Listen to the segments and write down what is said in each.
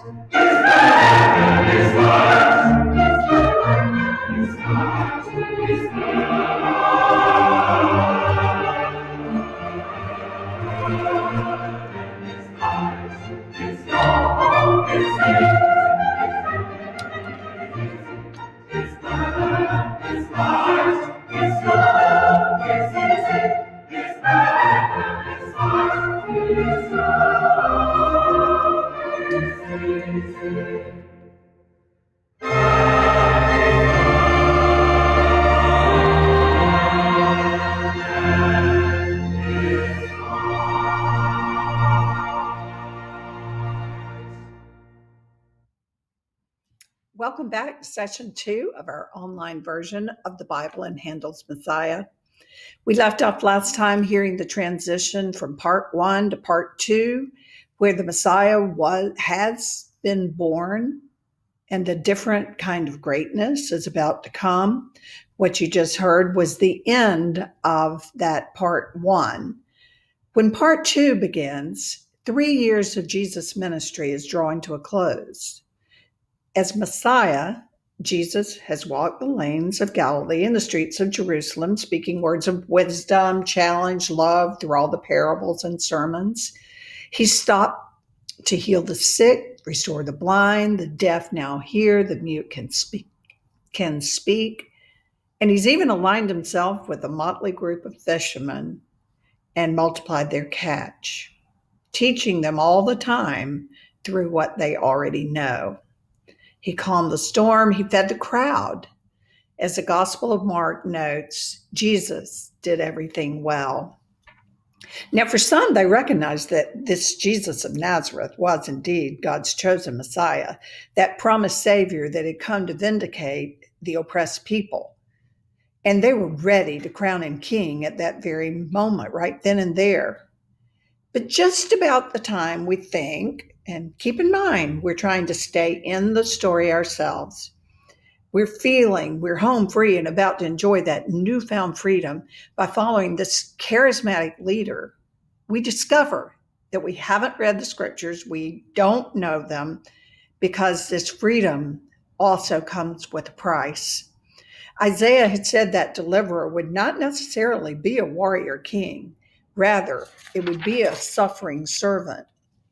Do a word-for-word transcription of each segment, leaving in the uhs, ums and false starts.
Welcome back to session two of our online version of the Bible and Handel's Messiah. We left off last time hearing the transition from part one to part two, where the Messiah was has been born and a different kind of greatness is about to come. What you just heard was the end of that part one. When part two begins, three years of Jesus' ministry is drawing to a close. As Messiah, Jesus has walked the lanes of Galilee and the streets of Jerusalem, speaking words of wisdom, challenge, love through all the parables and sermons. He stopped to heal the sick, restore the blind, the deaf now hear, the mute can speak, can speak. And he's even aligned himself with a motley group of fishermen and multiplied their catch, teaching them all the time through what they already know. He calmed the storm. He fed the crowd. As the Gospel of Mark notes, Jesus did everything well. Now, for some, they recognized that this Jesus of Nazareth was indeed God's chosen Messiah, that promised Savior that had come to vindicate the oppressed people. And they were ready to crown him king at that very moment, right then and there. But just about the time we think, and keep in mind, we're trying to stay in the story ourselves. We're feeling we're home free and about to enjoy that newfound freedom by following this charismatic leader. We discover that we haven't read the scriptures. We don't know them because this freedom also comes with a price. Isaiah had said that deliverer would not necessarily be a warrior king. Rather, it would be a suffering servant.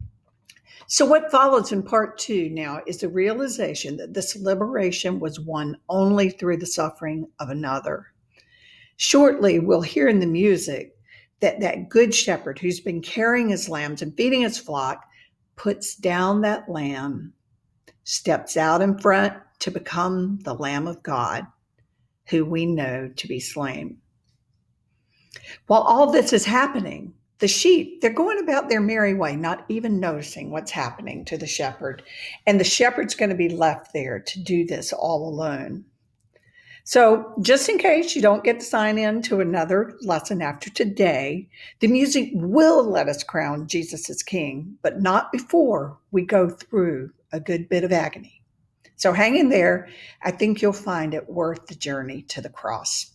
So what follows in part two now is the realization that this liberation was won only through the suffering of another. Shortly, we'll hear in the music that that good shepherd who's been carrying his lambs and feeding his flock puts down that lamb, steps out in front to become the Lamb of God, who we know to be slain. While all this is happening, the sheep, they're going about their merry way, not even noticing what's happening to the shepherd. And the shepherd's going to be left there to do this all alone. So just in case you don't get to sign in to another lesson after today, the music will let us crown Jesus as king, but not before we go through a good bit of agony. So hang in there. I think you'll find it worth the journey to the cross.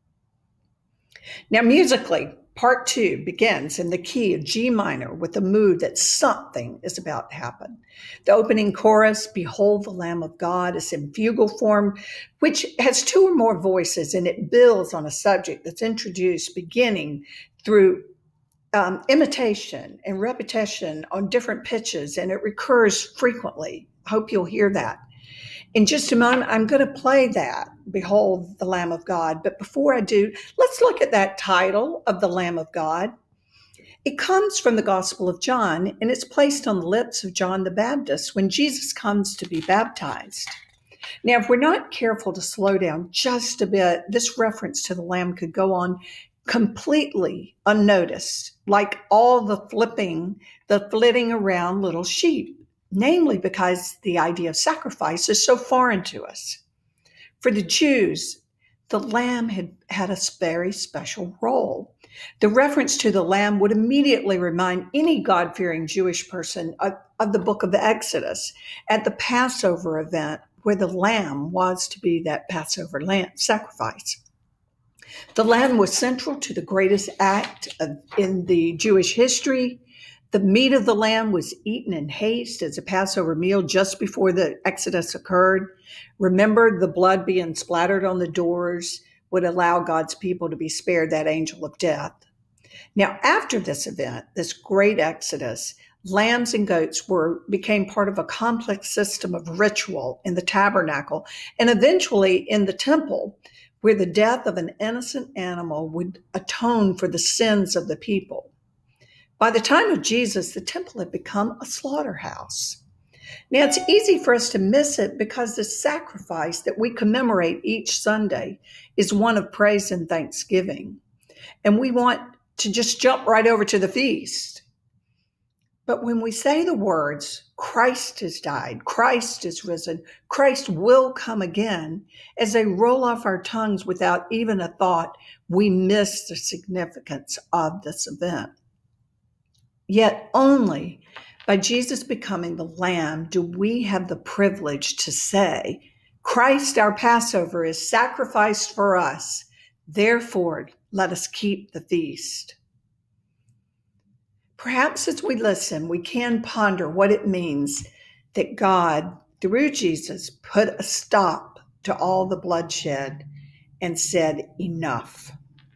Now, musically, part two begins in the key of G minor with the mood that something is about to happen. The opening chorus, "Behold the Lamb of God," is in fugal form, which has two or more voices, and it builds on a subject that's introduced beginning through um, imitation and repetition on different pitches, and it recurs frequently. I hope you'll hear that. In just a moment, I'm going to play that, "Behold the Lamb of God." But before I do, let's look at that title of the Lamb of God. It comes from the Gospel of John, and it's placed on the lips of John the Baptist when Jesus comes to be baptized. Now, if we're not careful to slow down just a bit, this reference to the Lamb could go on completely unnoticed, like all the flipping, the flitting around little sheep. Namely because the idea of sacrifice is so foreign to us. For the Jews, the lamb had had a very special role. The reference to the lamb would immediately remind any God-fearing Jewish person of, of the book of the Exodus at the Passover event, where the lamb was to be that Passover lamb sacrifice. The lamb was central to the greatest act of, in the Jewish history, The meat of the lamb was eaten in haste as a Passover meal just before the Exodus occurred. Remember, the blood being splattered on the doors would allow God's people to be spared that angel of death. Now, after this event, this great Exodus, lambs and goats were became part of a complex system of ritual in the tabernacle and eventually in the temple, where the death of an innocent animal would atone for the sins of the people. By the time of Jesus, the temple had become a slaughterhouse. Now, it's easy for us to miss it because the sacrifice that we commemorate each Sunday is one of praise and thanksgiving. And we want to just jump right over to the feast. But when we say the words, Christ has died, Christ is risen, Christ will come again, as they roll off our tongues without even a thought, we miss the significance of this event. Yet only by Jesus becoming the Lamb do we have the privilege to say, Christ, our Passover, is sacrificed for us. Therefore, let us keep the feast. Perhaps as we listen, we can ponder what it means that God, through Jesus, put a stop to all the bloodshed and said, enough.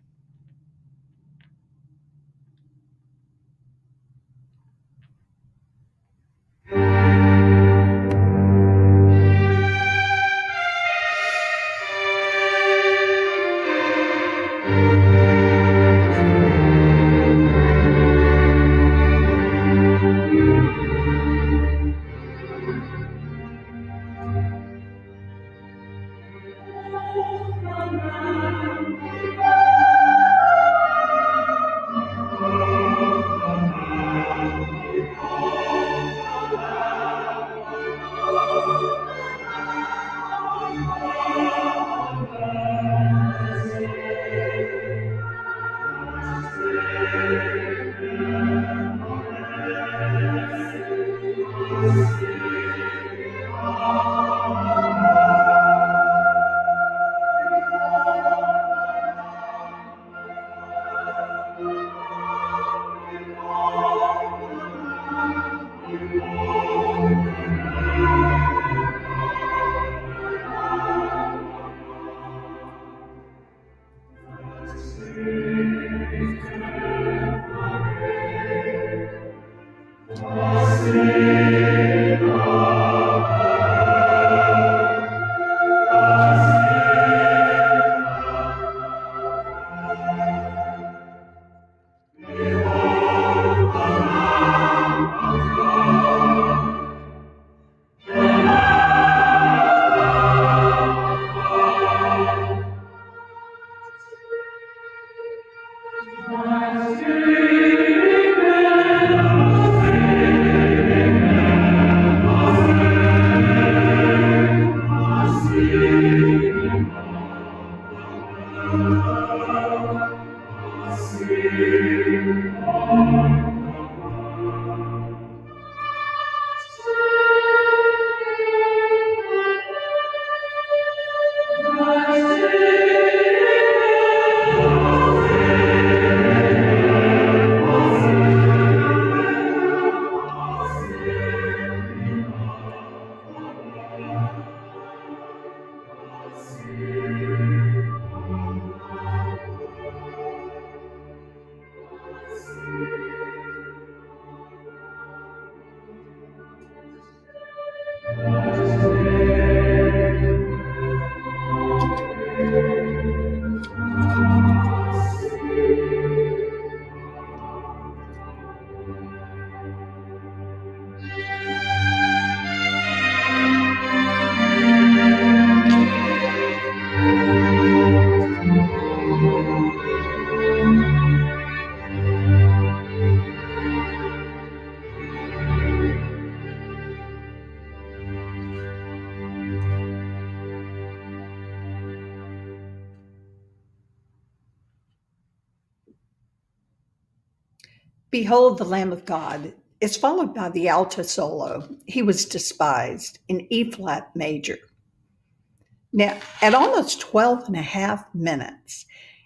Behold the Lamb of God is followed by the alto solo. He was despised in E flat major. Now, at almost twelve and a half minutes,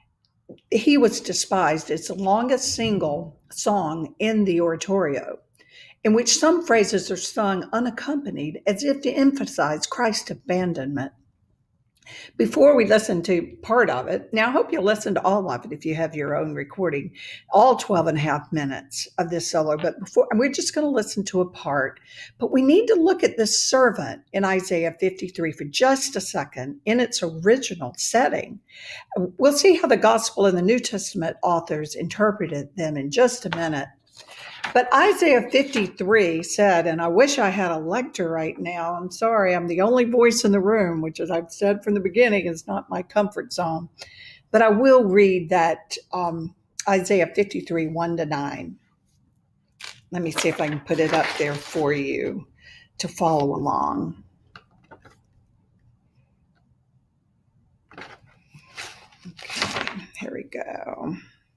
He was despised. It's the longest single song in the oratorio, in which some phrases are sung unaccompanied as if to emphasize Christ's abandonment. Before we listen to part of it, now I hope you'll listen to all of it if you have your own recording, all twelve and a half minutes of this solo. But before, we're just going to listen to a part. But we need to look at this servant in Isaiah fifty-three for just a second in its original setting. We'll see how the Gospel and the New Testament authors interpreted them in just a minute. But Isaiah fifty-three said, and I wish I had a lector right now. I'm sorry, I'm the only voice in the room, which, as I've said from the beginning, is not my comfort zone. But I will read that um, Isaiah fifty-three, one to nine. Let me see if I can put it up there for you to follow along. Okay, here we go.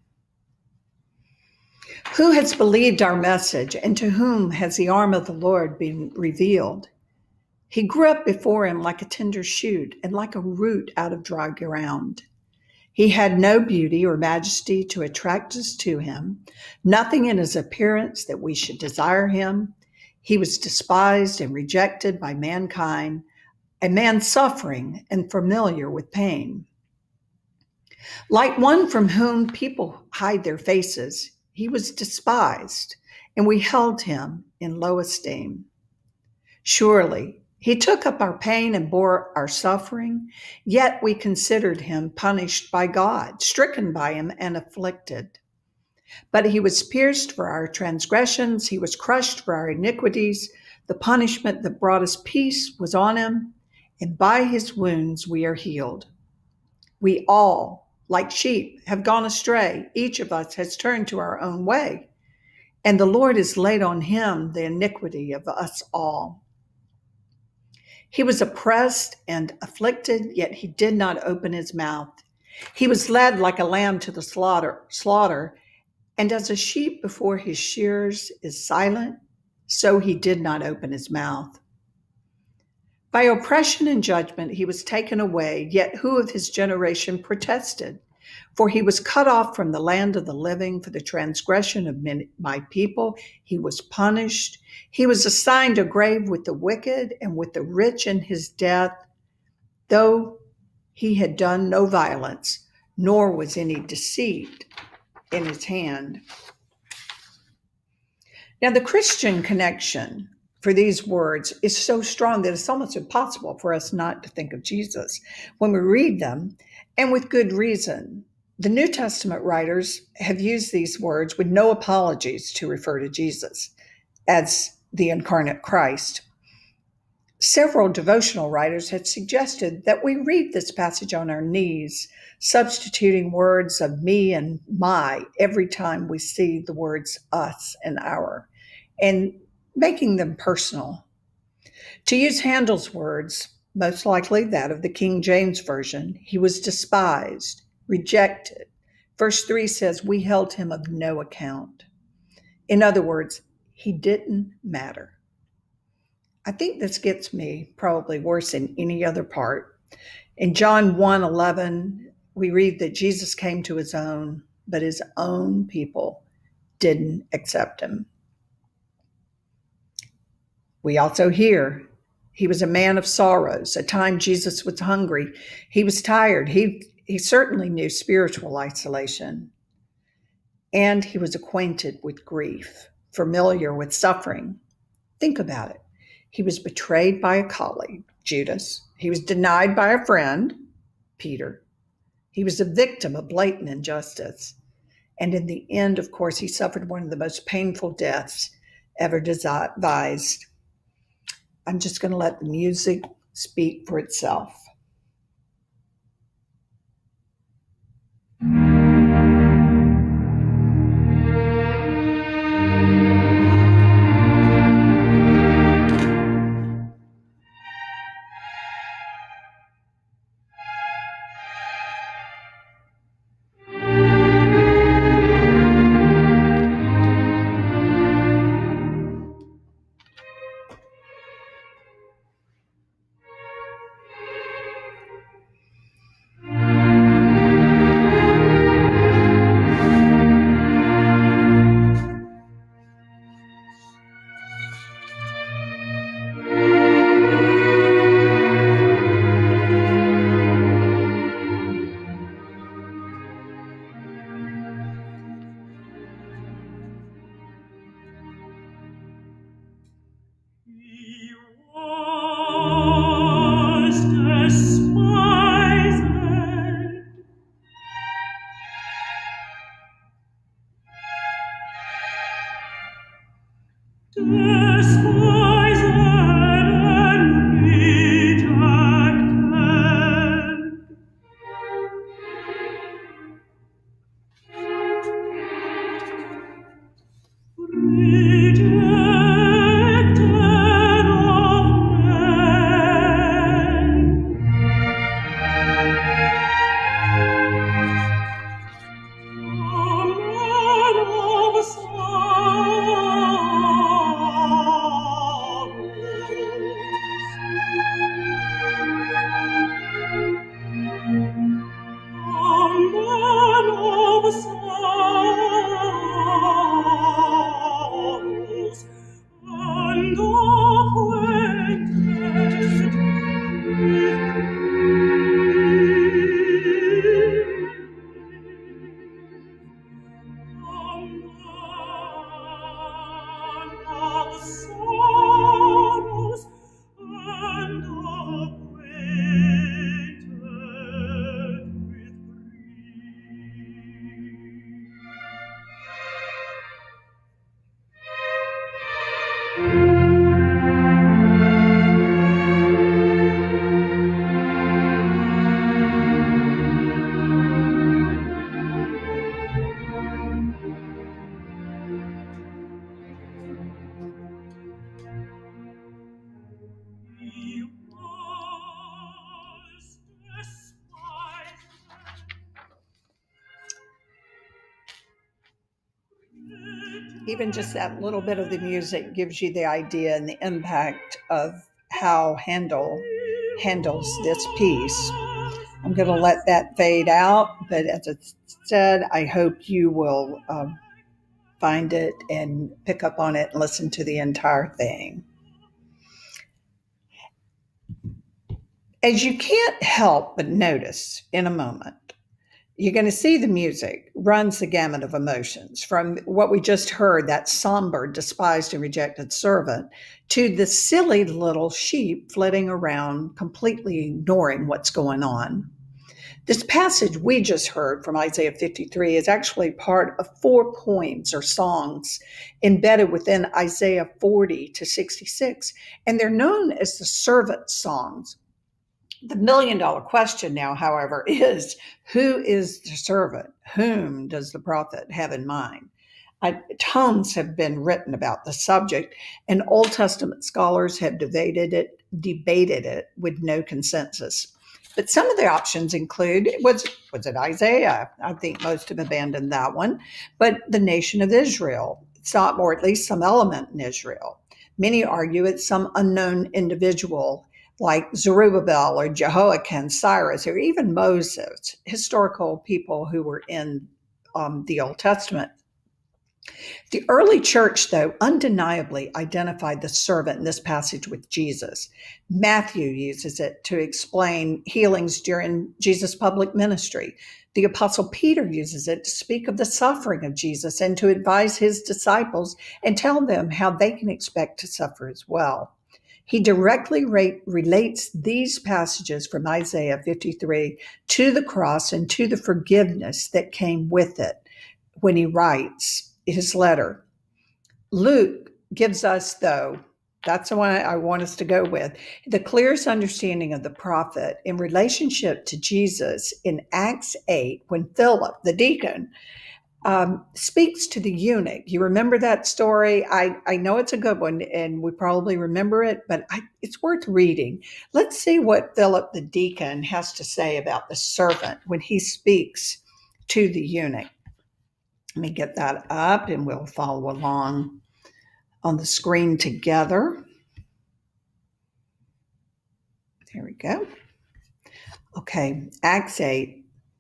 Who has believed our message, and to whom has the arm of the Lord been revealed? He grew up before him like a tender shoot and like a root out of dry ground. He had no beauty or majesty to attract us to him, nothing in his appearance that we should desire him. He was despised and rejected by mankind, a man suffering and familiar with pain. Like one from whom people hide their faces, he was despised, and we held him in low esteem. Surely he took up our pain and bore our suffering, yet we considered him punished by God, stricken by him and afflicted. But he was pierced for our transgressions, he was crushed for our iniquities. The punishment that brought us peace was on him, and by his wounds we are healed. We all, like sheep, have gone astray. Each of us has turned to our own way, and the Lord has laid on him the iniquity of us all. He was oppressed and afflicted, yet he did not open his mouth. He was led like a lamb to the slaughter, slaughter, and as a sheep before his shearers is silent, so he did not open his mouth. By oppression and judgment he was taken away, yet who of his generation protested? For he was cut off from the land of the living for the transgression of my people. He was punished. He was assigned a grave with the wicked and with the rich in his death, though he had done no violence, nor was any deceit in his hand. Now, the Christian connection for these words is so strong that it's almost impossible for us not to think of Jesus when we read them, and with good reason. The New Testament writers have used these words with no apologies to refer to Jesus as the incarnate Christ. Several devotional writers had suggested that we read this passage on our knees, substituting words of me and my every time we see the words us and our, and making them personal. To use Handel's words, most likely that of the King James Version, he was despised, rejected. Verse three says, we held him of no account. In other words, he didn't matter. I think this gets me probably worse than any other part. In John one eleven, we read that Jesus came to his own, but his own people didn't accept him. We also hear he was a man of sorrows. At times Jesus was hungry. He was tired. He, he certainly knew spiritual isolation. And he was acquainted with grief, familiar with suffering. Think about it. He was betrayed by a colleague, Judas. He was denied by a friend, Peter. He was a victim of blatant injustice. And in the end, of course, he suffered one of the most painful deaths ever devised. I'm just going to let the music speak for itself. Even just that little bit of the music gives you the idea and the impact of how Handel handles this piece. I'm going to let that fade out, but as I said, I hope you will um, find it and pick up on it and listen to the entire thing. As you can't help but notice in a moment, you're going to see the music runs the gamut of emotions, from what we just heard, that somber, despised, and rejected servant, to the silly little sheep flitting around, completely ignoring what's going on. This passage we just heard from Isaiah fifty-three is actually part of four poems or songs embedded within Isaiah forty to sixty-six, and they're known as the servant songs. The million dollar question now, however, is who is the servant? Whom does the prophet have in mind? I, tons have been written about the subject, and Old Testament scholars have debated it, debated it with no consensus. But some of the options include, was, was it Isaiah? I think most have abandoned that one. But the nation of Israel, some, or at least some element in Israel. Many argue it's some unknown individual like Zerubbabel or Jehoiakim, Cyrus, or even Moses, historical people who were in um, the Old Testament. The early church, though, undeniably identified the servant in this passage with Jesus. Matthew uses it to explain healings during Jesus' public ministry. The Apostle Peter uses it to speak of the suffering of Jesus and to advise his disciples and tell them how they can expect to suffer as well. He directly re- relates these passages from Isaiah fifty-three to the cross and to the forgiveness that came with it when he writes his letter. Luke gives us, though, that's the one I want us to go with, the clearest understanding of the prophet in relationship to Jesus in Acts eight, when Philip, the deacon, um, speaks to the eunuch. You remember that story? I, I know it's a good one, and we probably remember it, but I, it's worth reading. Let's see what Philip, the deacon, has to say about the servant when he speaks to the eunuch. Let me get that up, and we'll follow along on the screen together. There we go. Okay, Acts eight.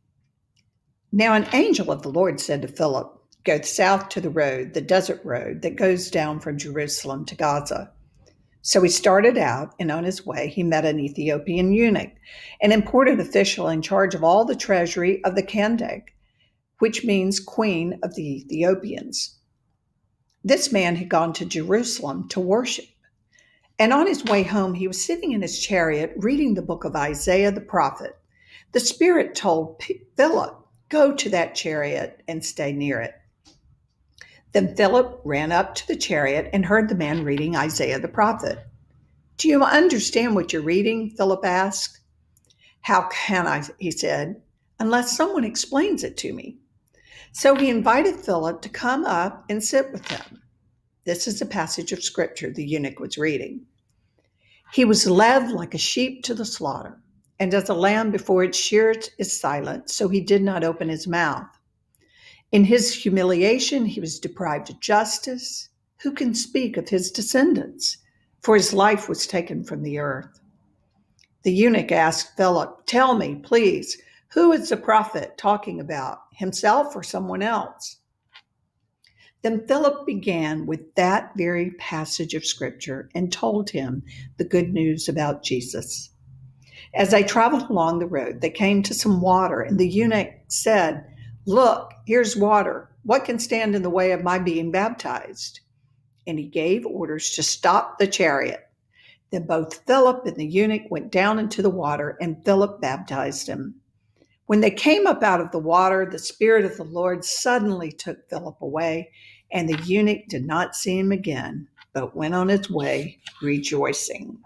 Now an angel of the Lord said to Philip, "Go south to the road, the desert road that goes down from Jerusalem to Gaza." So he started out, and on his way he met an Ethiopian eunuch, an important official in charge of all the treasury of the Kandake, which means Queen of the Ethiopians. This man had gone to Jerusalem to worship, and on his way home he was sitting in his chariot reading the book of Isaiah the prophet. The Spirit told Philip, "Go to that chariot and stay near it." Then Philip ran up to the chariot and heard the man reading Isaiah the prophet. "Do you understand what you're reading?" Philip asked. "How can I," he said, "unless someone explains it to me?" So he invited Philip to come up and sit with him. This is a passage of scripture the eunuch was reading. "He was led like a sheep to the slaughter, and as a lamb before its shearers is silent, so he did not open his mouth. In his humiliation, he was deprived of justice. Who can speak of his descendants? For his life was taken from the earth." The eunuch asked Philip, "Tell me, please, who is the prophet talking about, himself or someone else?" Then Philip began with that very passage of scripture and told him the good news about Jesus. As they traveled along the road, they came to some water, and the eunuch said, "Look, here's water. What can stand in the way of my being baptized?" And he gave orders to stop the chariot. Then both Philip and the eunuch went down into the water, and Philip baptized him. When they came up out of the water, the Spirit of the Lord suddenly took Philip away, and the eunuch did not see him again, but went on his way rejoicing.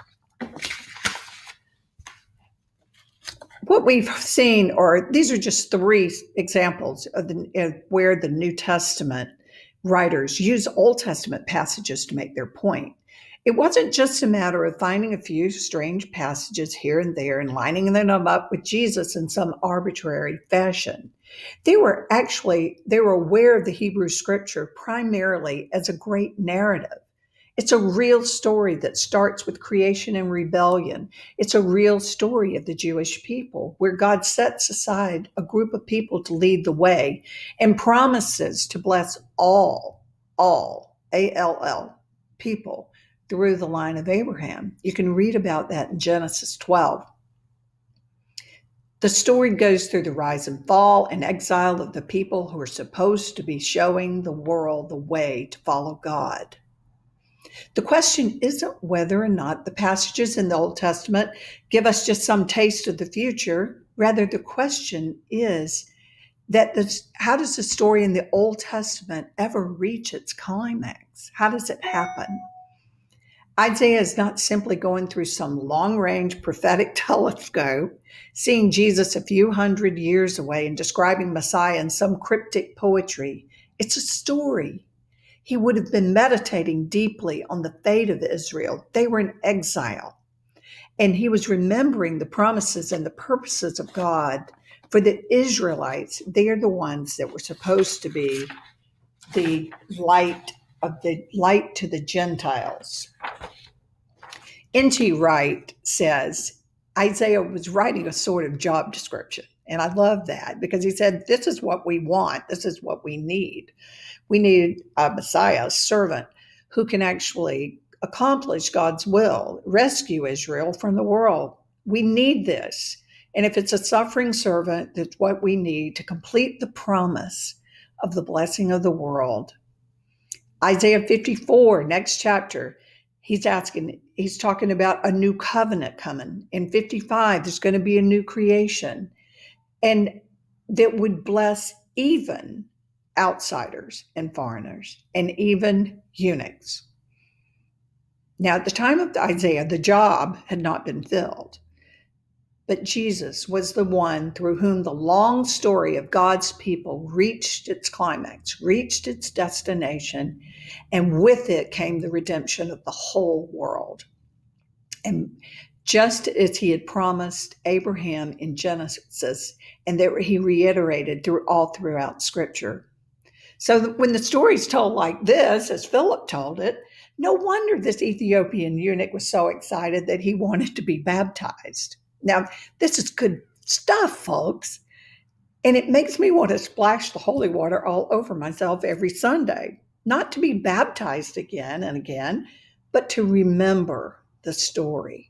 What we've seen, or these are just three examples of, the, of where the New Testament writers use Old Testament passages to make their point. It wasn't just a matter of finding a few strange passages here and there and lining them up with Jesus in some arbitrary fashion. They were actually, they were aware of the Hebrew scripture primarily as a great narrative. It's a real story that starts with creation and rebellion. It's a real story of the Jewish people where God sets aside a group of people to lead the way and promises to bless all, all, A L L, people through the line of Abraham. You can read about that in Genesis twelve. The story goes through the rise and fall and exile of the people who are supposed to be showing the world the way to follow God. The question isn't whether or not the passages in the Old Testament give us just some taste of the future. Rather, the question is that this, how does the story in the Old Testament ever reach its climax? How does it happen? Isaiah is not simply going through some long-range prophetic telescope, seeing Jesus a few hundred years away and describing Messiah in some cryptic poetry. It's a story. He would have been meditating deeply on the fate of Israel. They were in exile, and he was remembering the promises and the purposes of God for the Israelites. They are the ones that were supposed to be the light of the light to the Gentiles. N T Wright says Isaiah was writing a sort of job description. And I love that because he said, this is what we want. This is what we need. We need a Messiah, a servant who can actually accomplish God's will, rescue Israel from the world. We need this. And if it's a suffering servant, that's what we need to complete the promise of the blessing of the world. Isaiah fifty-four, next chapter, he's asking, he's talking about a new covenant coming. In fifty-five, there's going to be a new creation, and that would bless even outsiders and foreigners and even eunuchs. Now, at the time of Isaiah, the job had not been filled, but Jesus was the one through whom the long story of God's people reached its climax, reached its destination, and with it came the redemption of the whole world. And just as he had promised Abraham in Genesis, and that he reiterated through all throughout Scripture. So when the story is told like this, as Philip told it, no wonder this Ethiopian eunuch was so excited that he wanted to be baptized. Now, this is good stuff, folks, and it makes me want to splash the holy water all over myself every Sunday, not to be baptized again and again, but to remember the story.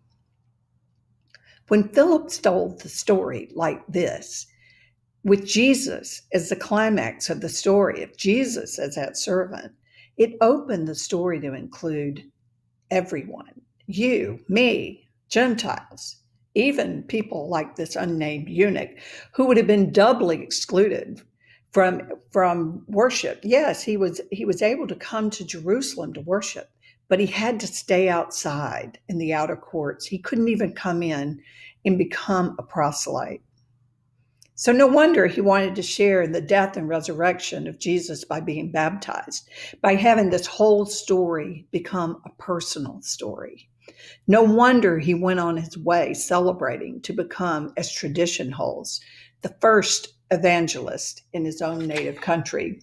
When Philip told the story like this, with Jesus as the climax of the story, of Jesus as that servant, it opened the story to include everyone, you, me, Gentiles, even people like this unnamed eunuch who would have been doubly excluded from, from worship. Yes, he was, he was able to come to Jerusalem to worship, but he had to stay outside in the outer courts. He couldn't even come in and become a proselyte. So no wonder he wanted to share in the death and resurrection of Jesus by being baptized, by having this whole story become a personal story. No wonder he went on his way celebrating to become, as tradition holds, the first evangelist in his own native country.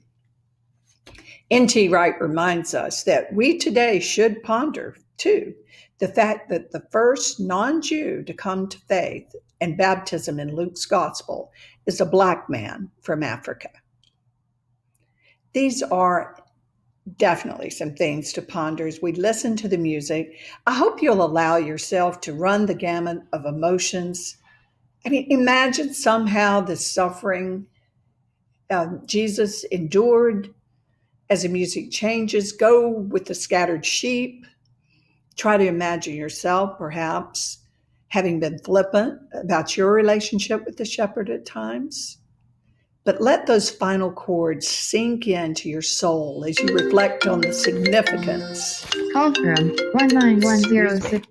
N T Wright reminds us that we today should ponder, too, the fact that the first non-Jew to come to faith and baptism in Luke's gospel is a Black man from Africa. These are definitely some things to ponder as we listen to the music. I hope you'll allow yourself to run the gamut of emotions. I mean, imagine somehow the suffering um, Jesus endured as the music changes. Go with the scattered sheep. Try to imagine yourself, perhaps, having been flippant about your relationship with the shepherd at times. But let those final chords sink into your soul as you reflect on the significance. Call from one nine one zero six.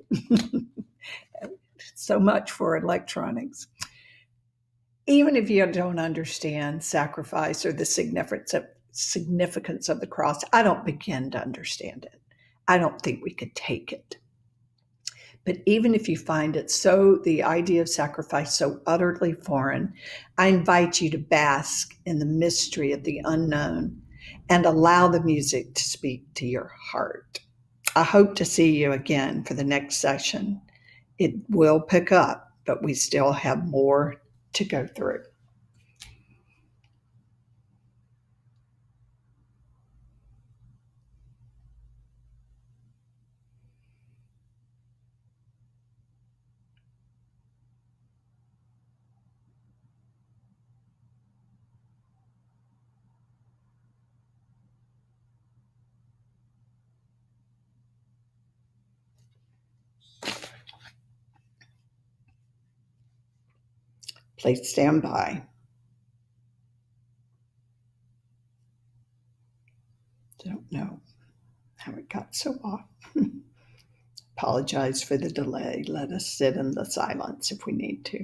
So much for electronics. Even if you don't understand sacrifice or the significance of, significance of the cross, I don't begin to understand it. I don't think we could take it. But even if you find it so, the idea of sacrifice so utterly foreign, I invite you to bask in the mystery of the unknown and allow the music to speak to your heart. I hope to see you again for the next session. It will pick up, but we still have more to go through. Please stand by. Don't know how it got so off. Apologize for the delay. Let us sit in the silence if we need to.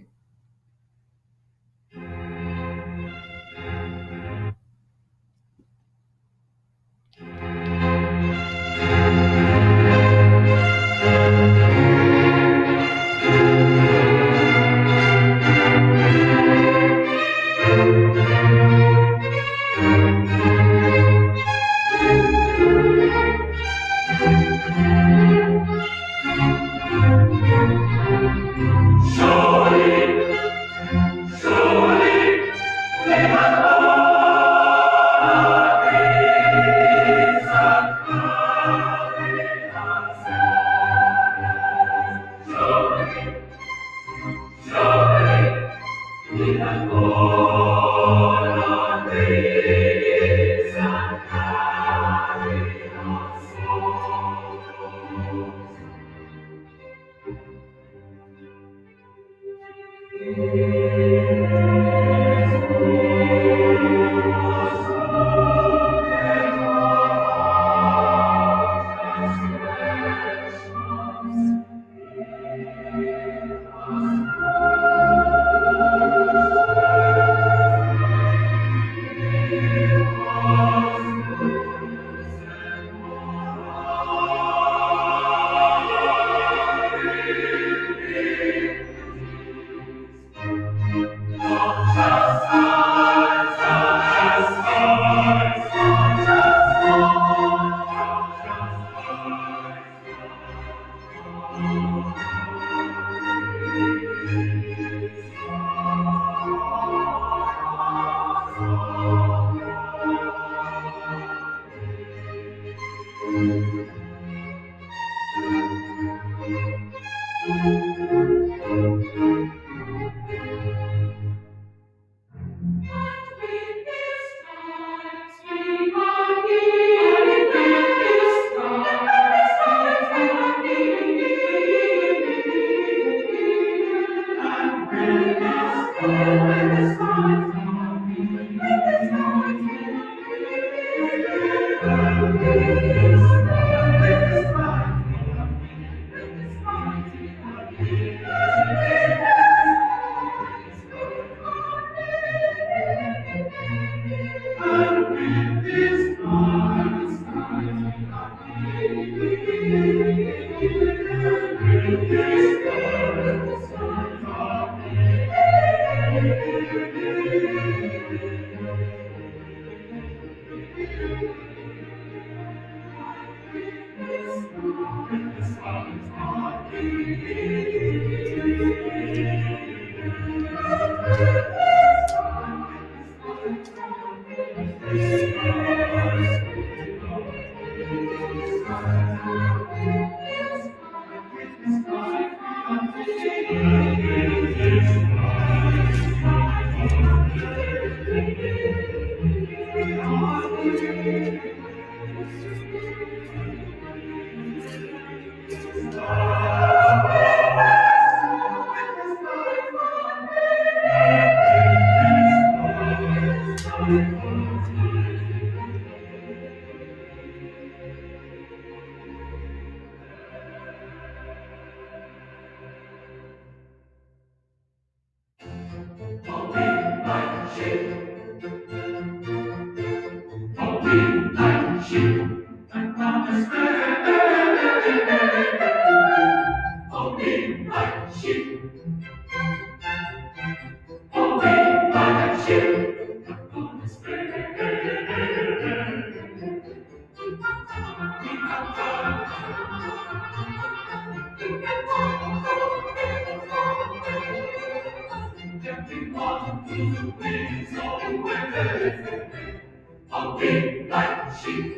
Everyone to his own way. Are we like sheep?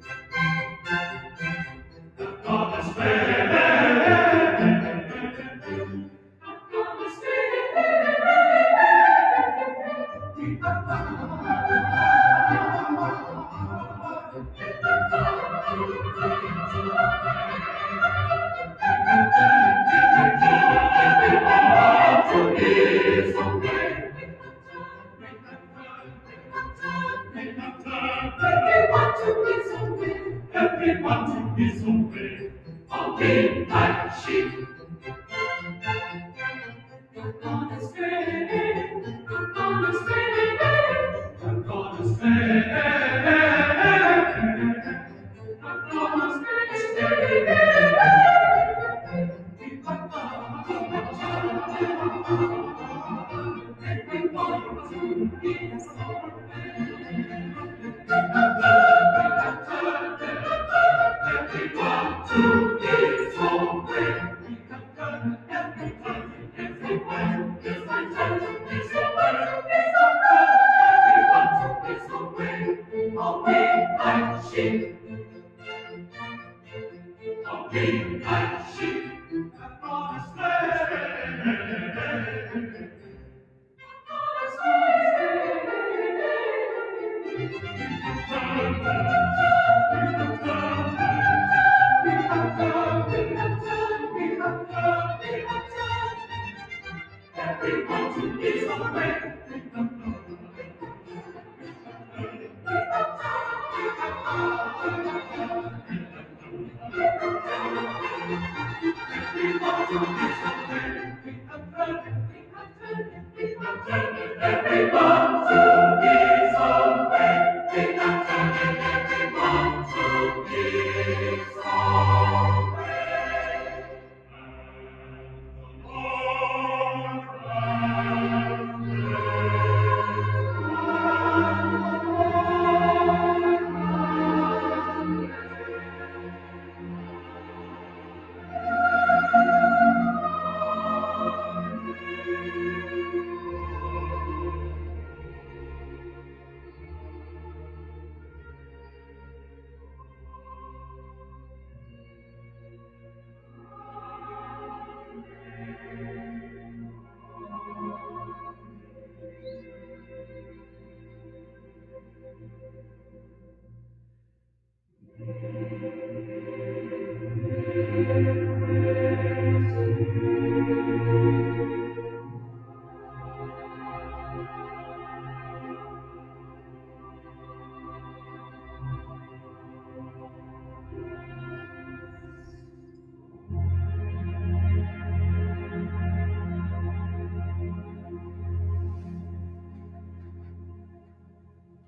The God is Everyone to his own way. Are we like sheep? We're gonna stray. We're gonna stray. We're gonna stray. We're gonna Everyone to his own way.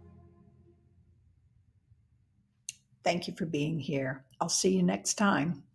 Thank you for being here. I'll see you next time.